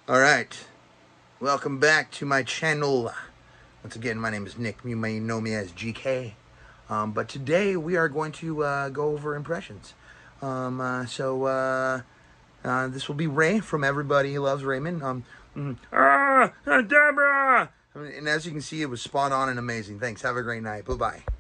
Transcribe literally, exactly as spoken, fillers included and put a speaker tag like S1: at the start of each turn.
S1: Alright, welcome back to my channel. Once again, my name is Nick. You may know me as G K. Um, but today we are going to uh, go over impressions. Um, uh, so uh, uh, this will be Ray from Everybody Loves Raymond. Um, mm, ah, Deborah! I mean, and as you can see, it was spot on and amazing. Thanks. Have a great night. Bye-bye.